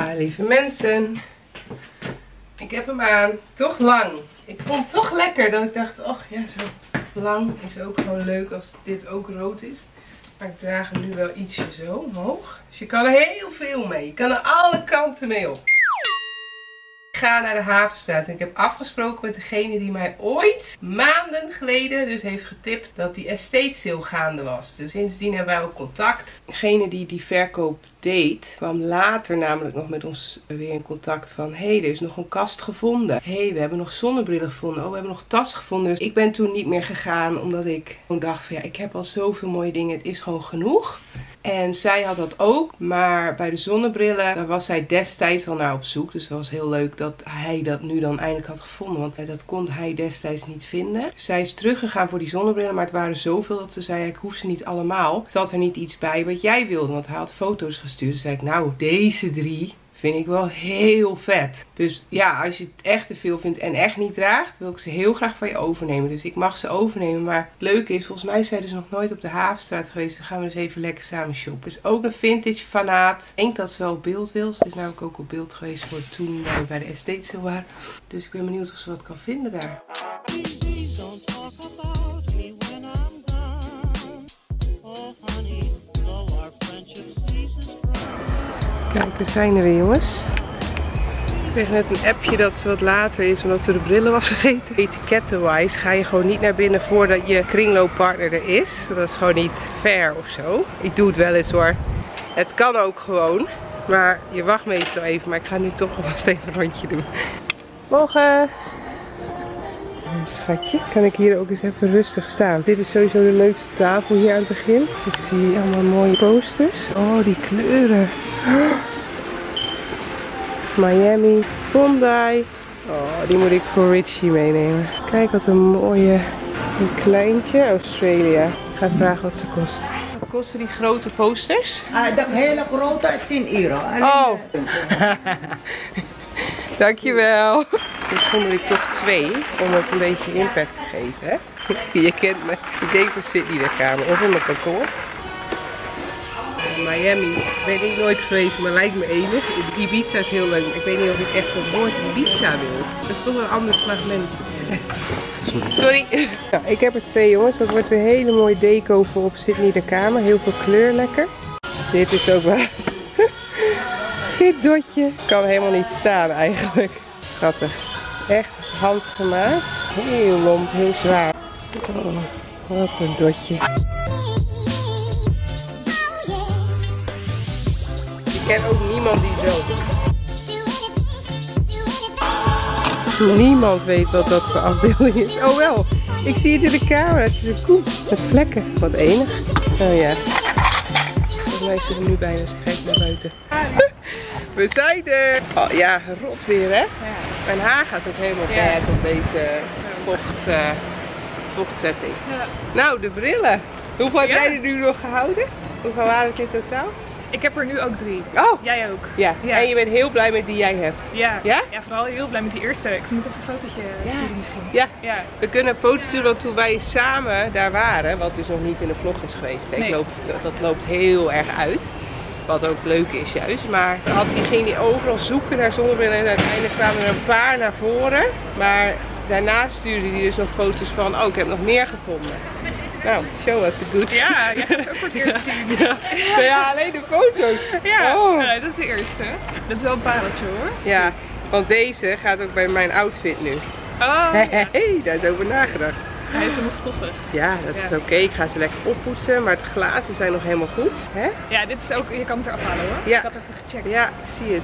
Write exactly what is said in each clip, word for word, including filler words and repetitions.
Ja, lieve mensen. Ik heb hem aan. Toch lang. Ik vond het toch lekker dat ik dacht, oh ja, zo lang is ook gewoon leuk als dit ook rood is. Maar ik draag hem nu wel ietsje zo omhoog. Dus je kan er heel veel mee. Je kan er alle kanten mee op. Ik ga naar de Havenstraat en ik heb afgesproken met degene die mij ooit maanden geleden dus heeft getipt dat die estate sale gaande was. Dus sindsdien hebben wij ook contact. Degene die die verkoop deed kwam later namelijk nog met ons weer in contact van hé, hey, er is nog een kast gevonden. Hé, hey, we hebben nog zonnebrillen gevonden. Oh, we hebben nog tas gevonden. Dus ik ben toen niet meer gegaan omdat ik gewoon dacht van ja, ik heb al zoveel mooie dingen. Het is gewoon genoeg. En zij had dat ook, maar bij de zonnebrillen, daar was zij destijds al naar op zoek. Dus het was heel leuk dat hij dat nu dan eindelijk had gevonden, want dat kon hij destijds niet vinden. Zij is teruggegaan voor die zonnebrillen, maar het waren zoveel dat ze zei, ik hoef ze niet allemaal. Zat er niet iets bij wat jij wilde, want hij had foto's gestuurd. Dus zei ik, nou, deze drie vind ik wel heel vet. Dus ja, als je het echt te veel vindt en echt niet draagt, wil ik ze heel graag van je overnemen. Dus ik mag ze overnemen. Maar het leuke is, volgens mij zijn ze dus nog nooit op de Havenstraat geweest. Dan gaan we dus even lekker samen shoppen. Dus ook een vintage fanaat. Ik denk dat ze wel op beeld wil. Ze is namelijk ook op beeld geweest voor toen we bij de estate sale waren. Dus ik ben benieuwd of ze wat kan vinden daar. Kijk, we zijn er weer, jongens. Ik kreeg net een appje dat ze wat later is omdat ze de brillen was vergeten. Etikettenwijs ga je gewoon niet naar binnen voordat je kringlooppartner er is. Dat is gewoon niet fair of zo. Ik doe het wel eens hoor. Het kan ook gewoon. Maar je wacht meestal even. Maar ik ga nu toch alvast even een rondje doen. Morgen! Schatje, kan ik hier ook eens even rustig staan. Dit is sowieso de leukste tafel hier aan het begin. Ik zie allemaal mooie posters. Oh, die kleuren. Miami, Bondi. Oh, die moet ik voor Richie meenemen. Kijk wat een mooie, een kleintje, Australia. Ik ga vragen wat ze kost. Wat kosten die grote posters? Uh, dat hele grote, tien euro. Alleen oh. Dankjewel. Misschien moet ik toch twee, om het een beetje impact te geven. Hè? Je kent me. Ik denk op Sydney de kamer of in mijn kantoor. Miami, ben ik nooit geweest, maar lijkt me enig. Ibiza is heel leuk. Ik weet niet of ik echt op nooit Ibiza wil. Dat is toch een ander slag mensen. Sorry. Nou, ik heb er twee jongens. Dat wordt weer hele mooie deco voor op Sydney de kamer. Heel veel kleur lekker. Dit is ook wel... Dit dotje kan helemaal niet staan eigenlijk. Schattig. Echt handgemaakt. Heel lomp, heel zwaar. Oh, wat een dotje. Ik ken ook niemand die zo. Niemand weet wat dat voor afbeelding is. Oh wel, ik zie het in de camera. Het is een koe met vlekken. Wat enig. Oh ja. Volgens mij is ze er nu bijna. Ze kijkt naar buiten. We zijn er. Oh ja, rot weer hè. Mijn haar gaat ook helemaal bad op deze vocht, uh, vochtzetting. Ja. Nou, de brillen. Hoeveel heb jij er nu nog gehouden? Hoeveel waren het in totaal? Ik heb er nu ook drie. Oh! Jij ook. Ja. ja. En je bent heel blij met die jij hebt. Ja. Ja? Ja, vooral heel blij met die eerste. Ik moet even een fotootje ja. sturen misschien. Ja. ja. We kunnen een foto sturen want toen wij samen daar waren, wat dus nog niet in de vlog is geweest. Nee. Loopt, dat loopt heel erg uit. Wat ook leuk is juist. Maar had hij, ging hij overal zoeken naar zonnebrillen en uiteindelijk kwamen er een paar naar voren. Maar daarna stuurde hij dus nog foto's van, oh ik heb nog meer gevonden. Nou, show us the goods. Ja, jij gaat het ook voor het eerst zien. Ja, ja. ja alleen de foto's. Ja, oh. ja, dat is de eerste. Dat is wel een pareltje hoor. Ja, want deze gaat ook bij mijn outfit nu. Oh, hey, ja. hey, daar is over nagedacht. Hij is helemaal stoffig. Ja, dat ja. is oké. Okay. Ik ga ze lekker oppoetsen, maar de glazen zijn nog helemaal goed. Hè? Ja, dit is ook, je kan het eraf halen hoor. Ja. Ik had even gecheckt. Ja, ik zie het.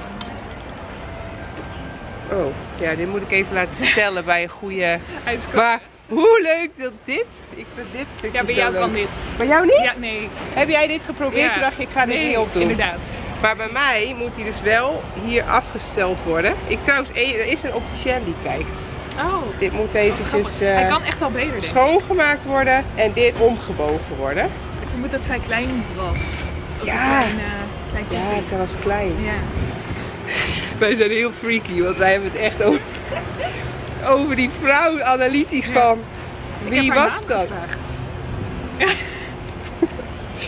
Oh, ja, dit moet ik even laten stellen bij een goede... Maar hoe leuk dat dit... Ik vind dit stukje Ja, bij jou leuk. kan dit. Bij jou niet? Ja, nee. Heb jij dit geprobeerd? Ja. Toen dacht je, ik ga dit nee, niet opdoen. inderdaad. Maar bij mij moet hij dus wel hier afgesteld worden. Ik trouwens, er is een opticien die kijkt. Oh. Dit moet eventjes uh, Hij kan echt al beter, denk ik. schoongemaakt worden en dit omgebogen worden. Ik vermoed dat zij klein was. Ook ja. Klein, uh, klein ja, zij was klein. Ja. Wij zijn heel freaky, want wij hebben het echt over, over die vrouw analytisch ja. van wie was dat? Ja.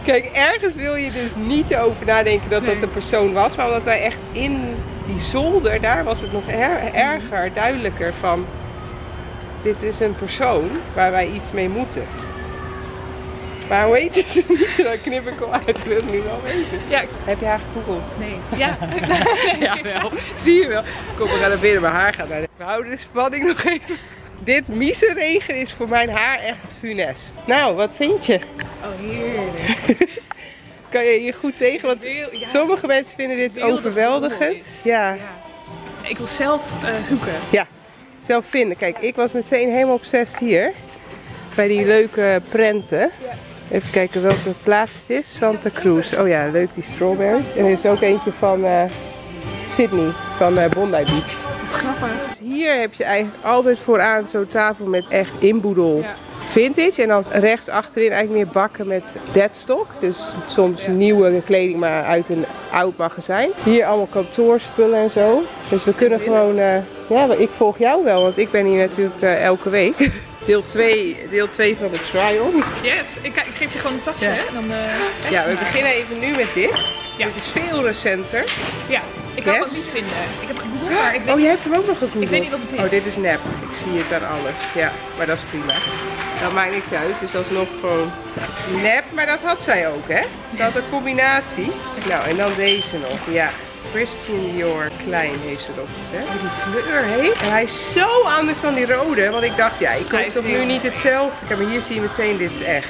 Kijk, ergens wil je dus niet over nadenken dat Nee. dat een persoon was. Maar omdat wij echt in die zolder, daar was het nog er, erger, duidelijker van... Dit is een persoon waar wij iets mee moeten. Maar hoe heet ze niet? Dan knip ik al uit. Ik wil het nu wel weten. Ja, ik- Heb je haar gegoogeld? nee. Ja. Ja, wel. Zie je wel. Kom, we gaan naar binnen. Mijn haar gaat naar de... We houden de spanning nog even. Dit miezenregen is voor mijn haar echt funest. Nou, wat vind je? Oh, heerlijk. Kan je hier goed tegen? Want Wil- ja. sommige mensen vinden dit Wil dat het overweldigend. rommel is. Ja. Ja. Ik wil zelf uh, zoeken. Ja, zelf vinden. Kijk, ik was meteen helemaal obsessed hier. Bij die leuke prenten. Even kijken welke plaats het is. Santa Cruz. Oh ja, leuk die strawberries. En er is ook eentje van uh, Sydney, van uh, Bondi Beach. Wat grappig. Dus hier heb je eigenlijk altijd vooraan zo'n tafel met echt inboedel Ja. vintage. En dan rechts achterin eigenlijk meer bakken met deadstock. Dus soms nieuwe kleding maar uit een oud magazijn. Hier allemaal kantoorspullen en zo. Dus we kunnen gewoon... Uh, ja, ik volg jou wel, want ik ben hier natuurlijk uh, elke week. Deel twee, deel twee van de try-on. Yes, ik, ik geef je gewoon een tasje, Ja. hè? Dan, uh, Ja, we beginnen even nu met dit. Ja. Dit is veel recenter. Ja, ik kan Yes. het niet vinden. Ik heb gegoogeld, maar ik weet Oh, niet. jij hebt hem ook nog gegoogeld? Ik weet niet wat het is. Oh, dit is nep. Ik zie het aan alles. Ja, maar dat is prima. Dat maakt niks uit. Dus alsnog gewoon nep. Maar dat had zij ook, hè? Ze had een combinatie. Nou, en dan deze nog. Ja. Christian Dior klein heeft ze erop gezet. Die kleur heeft. En hij is zo anders dan die rode. Want ik dacht, ja, ik Hij koop is toch nu heel- niet hetzelfde. Kijk, maar hier zie je meteen, dit is echt.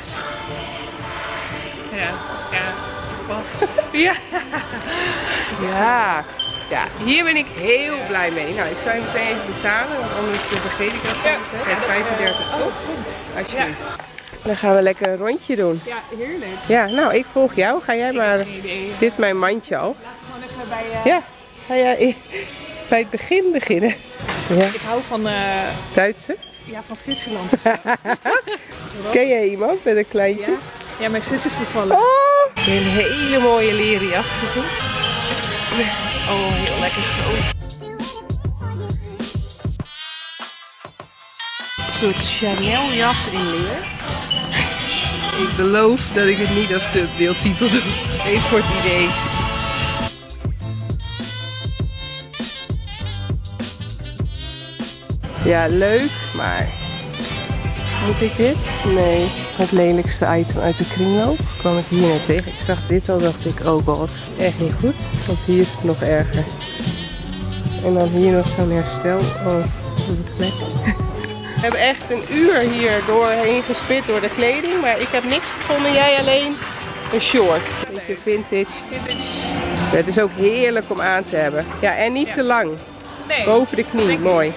Ja, ja, past. Ja. Ja. Ja, hier ben ik heel blij mee. Nou, ik zou je meteen even betalen, want anders vergeet ik dat Ja. gewoon. Ja, vijfendertig, Oh, toch? goed. Alsjeblieft. Dan gaan we lekker een rondje doen. Ja, heerlijk. Ja, nou, ik volg jou. Ga jij maar... Geen idee. Dit is mijn mandje al. Laten we gewoon even bij... uh, Ja, ga jij bij het begin beginnen. Ja, Ik hou van, uh, Duitse. ja, van Zwitserland. Ken jij iemand met een kleintje? Ja. Ja, mijn zus is bevallen. Oh, een hele mooie leren jas gezien. Oh, heel lekker groot. Een soort Chanel jas in leer. Ik beloof dat ik het niet als deeltitel doe. Even voor het idee. Ja, leuk, maar moet ik dit? Nee, het lelijkste item uit de kringloop. Kwam ik hier net tegen. Ik zag dit al, dacht ik, oh god, echt niet goed. Want hier is het nog erger. En dan hier nog zo'n herstel. Oh, een vlek. We hebben echt een uur hier doorheen gespit door de kleding, maar ik heb niks gevonden. Jij alleen een short. Beetje vintage. Vintage. Het is ook heerlijk om aan te hebben. Ja, en niet Ja. te lang. Nee. Boven de knie, Denk ik. mooi.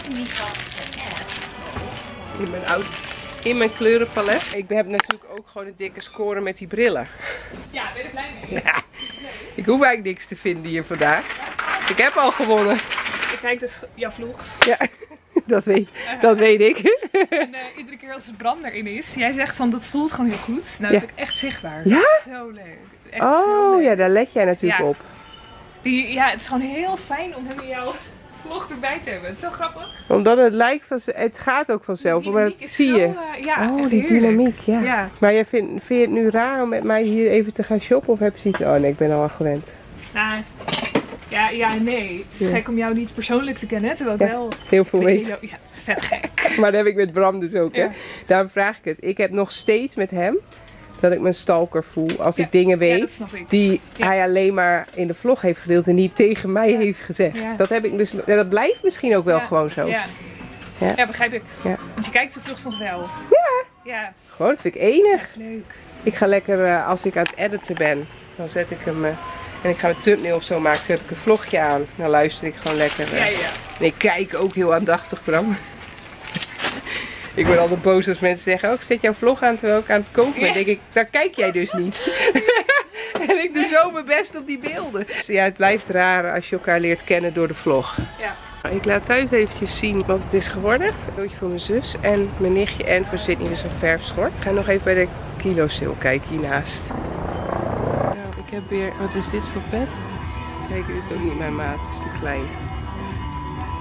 In mijn, oud, in mijn kleurenpalet. Ik heb natuurlijk ook gewoon een dikke score met die brillen. Ja, ben je er blij mee? Ja, ik hoef eigenlijk niks te vinden hier vandaag. Ik heb al gewonnen. Ik kijk dus jouw vlogs. Ja, dat weet, dat weet ik. En uh, iedere keer als het brand erin is, jij zegt van dat voelt gewoon heel goed. Nou, dat Ja. is ook echt zichtbaar. Ja? Zo leuk. Echt zo Oh leuk. ja, daar let jij natuurlijk Ja. op. Die, ja, het is gewoon heel fijn om hem in jouw vlog erbij te hebben. Het is zo grappig. Omdat het lijkt van, het gaat ook vanzelf, Die maar dat dynamiek is zie zo, je. uh, ja, Oh, echt die heerlijk. dynamiek, ja. Ja. Maar jij vindt, vind je het nu raar om met mij hier even te gaan shoppen? Of heb je zoiets? Oh nee, ik ben al wel gewend. Nou, ja, ja, nee. Het is Ja. gek om jou niet persoonlijk te kennen, terwijl ik Ja, wel... heel veel weet. Ja, het is vet gek. Maar dat heb ik met Bram dus ook, hè. Ja. Daarom vraag ik het. Ik heb nog steeds met hem dat ik me een stalker voel als Ja. ik dingen Ja, weet dat snap ik. die Ja. hij alleen maar in de vlog heeft gedeeld en niet tegen mij Ja. heeft gezegd. Ja. Dat heb ik dus, ja, dat blijft misschien ook wel Ja. gewoon zo. Ja. Ja. Ja. begrijp ik. Ja. Want je kijkt de vlogs nog wel. Ja. Ja, Gewoon, dat vind ik enig. echt leuk. Ik ga lekker, uh, als ik aan het editen ben, dan zet ik hem, uh, en ik ga een thumbnail of zo maken, zet ik een vlogje aan. Dan luister ik gewoon lekker. Uh. Ja, ja. En ik kijk ook heel aandachtig, Bram. Ik ben altijd boos als mensen zeggen, oh, ik zet jouw vlog aan terwijl ik aan het koken ben. Ja. Dan denk ik, daar kijk jij dus niet. En ik doe zo mijn best op die beelden. Dus ja, het blijft raar als je elkaar leert kennen door de vlog. Ja. Ik laat thuis eventjes zien wat het is geworden. Een cadeautje voor mijn zus en mijn nichtje en voor Sydney dus een verfschort. Ik ga nog even bij de kilo sale kijken hiernaast. Nou, ik heb weer, wat is dit voor pet? Kijk, dit is ook niet mijn maat, het is te klein.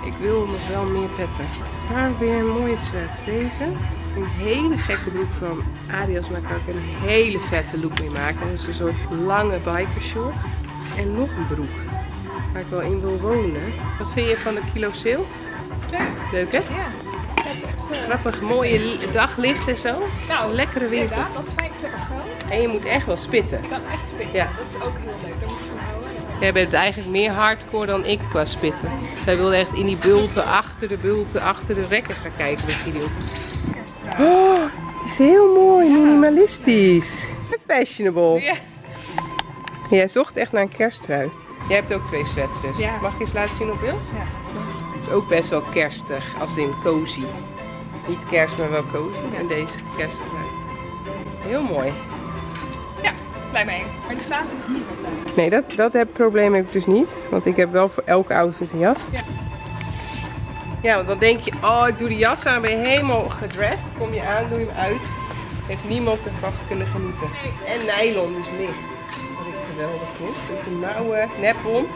Ik wil nog wel meer petten. Maar weer een mooie sweat. Deze. Een hele gekke broek van Adidas, maar kan ik een hele vette look mee maken. Dus een soort lange bikershort. En nog een broek waar ik wel in wil wonen. Wat vind je van de kilo sale? Dat is leuk. Leuk hè? Ja. Dat is echt uh... grappig, mooie daglicht en zo. Nou, lekkere winkel. Inderdaad, dat is fijn, lekker groot. En je moet echt wel spitten. Je kan echt spitten. Ja. Dat is ook heel leuk. Daar moet je van houden. Ja. Jij bent eigenlijk meer hardcore dan ik qua spitten. Zij wilde echt in die bulten, achter de bulten, achter de rekken gaan kijken met video. Oh, die is heel mooi, ja. Minimalistisch. Fashionable. Ja. Jij zocht echt naar een kersttrui. Jij hebt ook twee sweats dus. Ja. Mag ik eens laten zien op beeld? Ja. Het is ook best wel kerstig, als in cozy. Niet kerst, maar wel cozy. Ja. En deze kersttrui. Heel mooi. Ja, blij mee. Maar de staat is niet op. Nee, dat, dat heb, probleem heb ik dus niet. Want ik heb wel voor elke outfit een jas. Ja. Ja, want dan denk je, oh ik doe die jas aan, ben je helemaal gedressed. Kom je aan, doe je hem uit. Heeft niemand ervan kunnen genieten. Nee. En nylon, dus licht. Wat ik geweldig vind. Met een nauwe nepbond.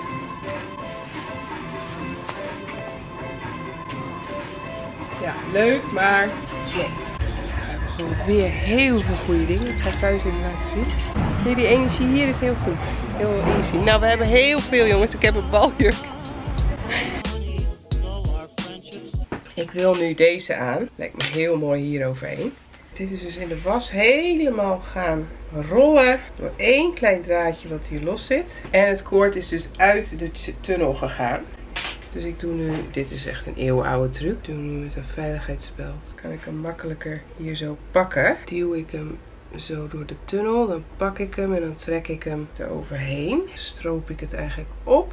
Ja, leuk, maar nee. We hebben weer heel veel goede dingen. Ik ga thuis even laten zien. Nee, die energie hier is heel goed. Heel easy. Nou, we hebben heel veel jongens. Ik heb een baljurk. Ik wil nu deze aan. Lijkt me heel mooi hier overheen. Dit is dus in de was helemaal gaan rollen door één klein draadje wat hier los zit. En het koord is dus uit de tunnel gegaan. Dus ik doe nu, dit is echt een eeuwenoude truc. Ik doe nu met een veiligheidsspeld. Kan ik hem makkelijker hier zo pakken. Duw ik hem zo door de tunnel. Dan pak ik hem en dan trek ik hem eroverheen. Stroop ik het eigenlijk op.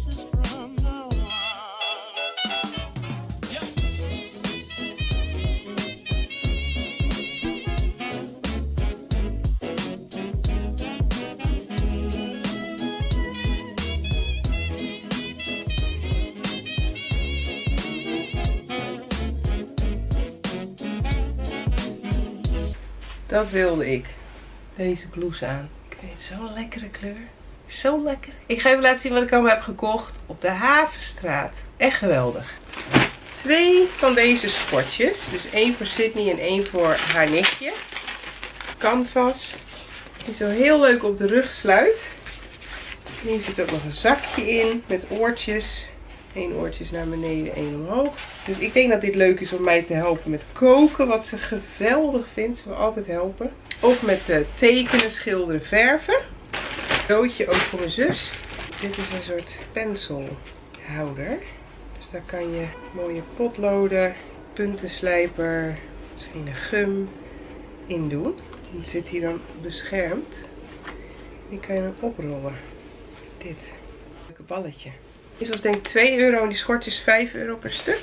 Dat wilde ik. Deze blouse aan. Ik vind het zo'n lekkere kleur. Zo lekker. Ik ga even laten zien wat ik allemaal heb gekocht op de Havenstraat. Echt geweldig. Twee van deze sportjes. Dus één voor Sydney en één voor haar nichtje. Canvas. Die zo heel leuk op de rug sluit. Hier zit ook nog een zakje in met oortjes. Eén oortje is naar beneden, één omhoog. Dus ik denk dat dit leuk is om mij te helpen met koken. Wat ze geweldig vindt. Ze wil altijd helpen. Of met uh, tekenen, schilderen, verven. Cadeautje ook voor mijn zus. Dit is een soort penselhouder. Dus daar kan je mooie potloden, puntenslijper, misschien een gum in doen. Het zit hier dan beschermd. Die kan je dan oprollen. Dit. Leuke balletje. Dit was denk ik twee euro en die schort is vijf euro per stuk.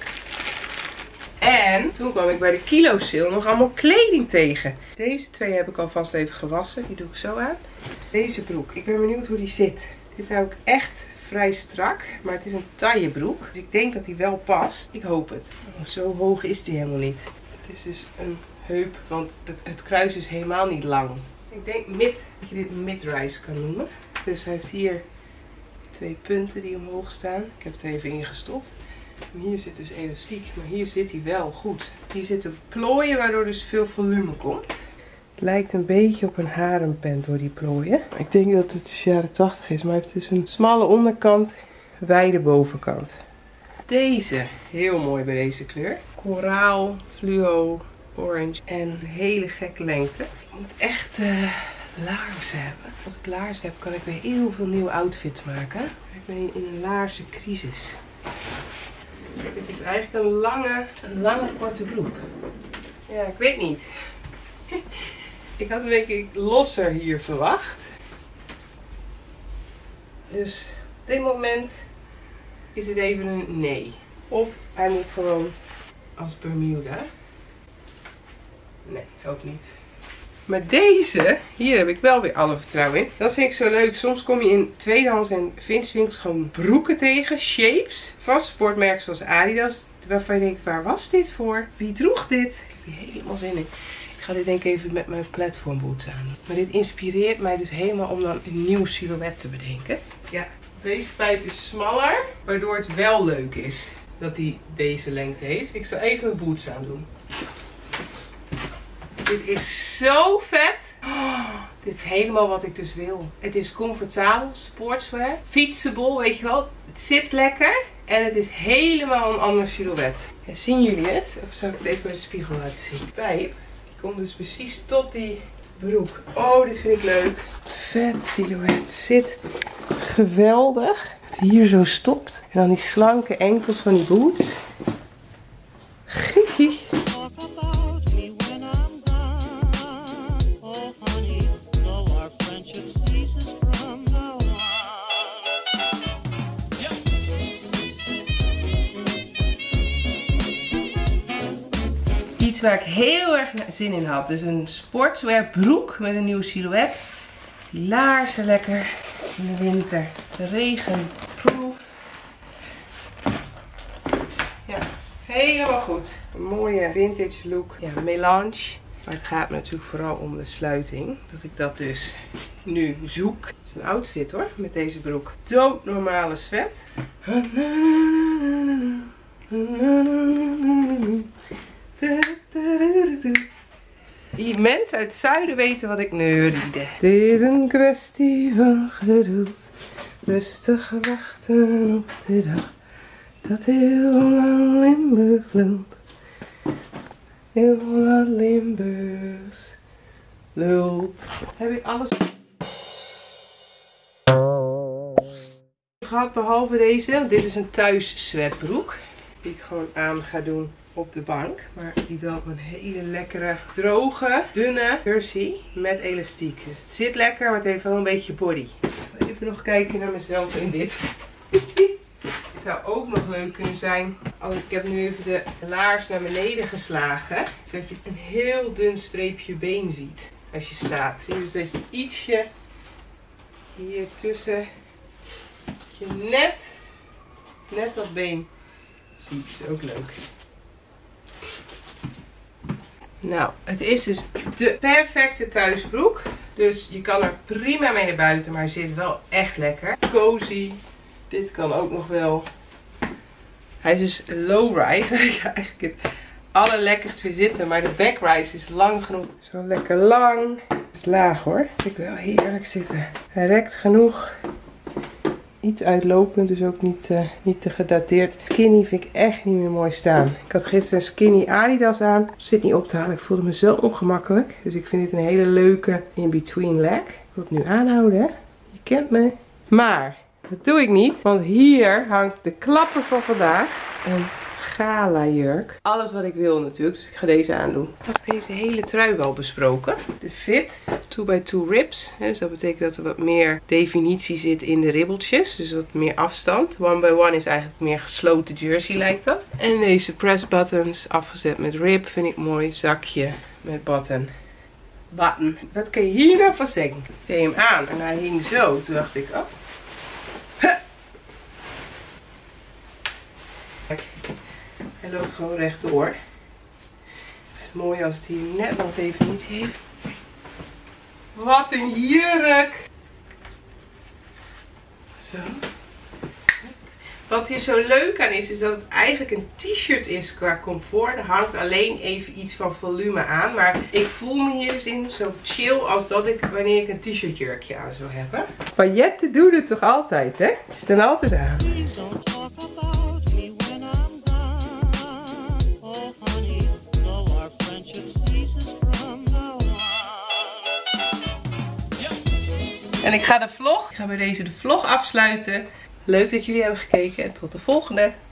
En toen kwam ik bij de kilo sale nog allemaal kleding tegen. Deze twee heb ik alvast even gewassen. Die doe ik zo aan. Deze broek. Ik ben benieuwd hoe die zit. Dit is namelijk echt vrij strak. Maar het is een taille broek. Dus ik denk dat die wel past. Ik hoop het. Oh, zo hoog is die helemaal niet. Het is dus een heup. Want het kruis is helemaal niet lang. Ik denk mid, dat je dit mid-rise kan noemen. Dus hij heeft hier twee punten die omhoog staan. Ik heb het even ingestopt. En hier zit dus elastiek, maar hier zit hij wel goed. Hier zitten plooien waardoor dus veel volume komt. Het lijkt een beetje op een harempant door die plooien. Ik denk dat het dus jaren tachtig is, maar hij heeft dus een smalle onderkant, wijde bovenkant. Deze, heel mooi bij deze kleur. Koraal, fluo, orange en een hele gekke lengte. Ik moet echt uh, laarzen hebben. Als ik laarzen heb, kan ik weer heel veel nieuwe outfits maken. Ik ben in een laarzencrisis. Dit is eigenlijk een lange, een lange korte broek. Ja, ik weet niet. Ik had denk ik losser hier verwacht. Dus op dit moment is het even een nee. Of hij moet gewoon als Bermuda. Nee, ook niet. Maar deze, hier heb ik wel weer alle vertrouwen in. Dat vind ik zo leuk. Soms kom je in tweedehands en vintage winkels gewoon broeken tegen. Shapes. Vast sportmerken zoals Adidas. Waarvan je denkt, waar was dit voor? Wie droeg dit? Ik heb hier helemaal zin in. Ik ga dit denk ik even met mijn platform boots aan. Maar dit inspireert mij dus helemaal om dan een nieuw silhouet te bedenken. Ja, deze pijp is smaller. Waardoor het wel leuk is. dat hij deze lengte heeft. Ik zal even mijn boots aandoen. Dit is zo vet. Oh, dit is helemaal wat ik dus wil. Het is comfortabel, sportswear, fietsable, weet je wel. Het zit lekker en het is helemaal een ander silhouet. Ja, zien jullie het? Of zal ik het even in de spiegel laten zien? Pijp komt dus precies tot die broek. Oh, dit vind ik leuk. Vet silhouet. Zit geweldig. Het hier zo stopt. En dan die slanke enkels van die boots. Giechie. Iets waar ik heel erg zin in had. Dus een sportswear broek met een nieuw silhouet. Die laarzen lekker in de winter. De regenproof. Ja, helemaal goed. Een mooie vintage look. Ja, melange. Maar het gaat me natuurlijk vooral om de sluiting. Dat ik dat dus nu zoek. Het is een outfit hoor, met deze broek. Doodnormale sweat. Die mensen uit het zuiden weten wat ik neuriede. Het is een kwestie van geduld. Rustig wachten op de dag. Dat heel lang Limburg vloeit. Heel wat Limburgs lult. Heb ik alles gehad behalve deze. Dit is een thuis sweatbroek. Die ik gewoon aan ga doen op de bank. Maar die wel een hele lekkere, droge, dunne jersey met elastiek. Dus het zit lekker, maar het heeft wel een beetje body. Even nog kijken naar mezelf in dit. Het zou ook nog leuk kunnen zijn. Als ik heb nu even de laars naar beneden geslagen. Zodat je een heel dun streepje been ziet als je staat. Dus dat je ietsje hier tussen je net, net dat been ziet. Is ook leuk. Nou, het is dus de perfecte thuisbroek. Dus je kan er prima mee naar buiten, maar hij zit wel echt lekker. Cozy. Dit kan ook nog wel. Hij is dus low-rise. Ja, eigenlijk het allerlekkerste zitten, maar de back-rise is lang genoeg. Zo lekker lang. Het is laag hoor. Ik wil heerlijk zitten. Hij rekt genoeg. Iets uitlopend, dus ook niet, uh, niet te gedateerd. Skinny vind ik echt niet meer mooi staan. Ik had gisteren een skinny Adidas aan. Zit niet op te halen. Ik voelde me zo ongemakkelijk. Dus ik vind dit een hele leuke in-between leg. Ik wil het nu aanhouden, hè. Je kent me. Maar dat doe ik niet. Want hier hangt de klapper van vandaag. Een gala jurk. Alles wat ik wil natuurlijk. Dus ik ga deze aandoen. Ik had deze hele trui wel besproken. De fit. two by two ribs. Dus dat betekent dat er wat meer definitie zit in de ribbeltjes. Dus wat meer afstand. One by one is eigenlijk meer gesloten jersey lijkt dat. En deze press buttons. Afgezet met rib. Vind ik mooi. Zakje met button. Button. Wat kan je hier nou van zeggen? Ik deed hem aan. En hij hing zo. Toen dacht ik, oh. Kijk. Hij loopt gewoon rechtdoor. Het is mooi als het hier net nog definitie heeft. Wat een jurk! Zo. Wat hier zo leuk aan is, is dat het eigenlijk een t-shirt is qua comfort. Er hangt alleen even iets van volume aan. Maar ik voel me hier dus in zo chill als dat ik wanneer ik een t-shirt jurkje aan zou hebben. Pailletten doen het toch altijd, hè? Ze staan altijd aan. En ik ga de vlog, ik ga bij deze de vlog afsluiten. Leuk dat jullie hebben gekeken en tot de volgende.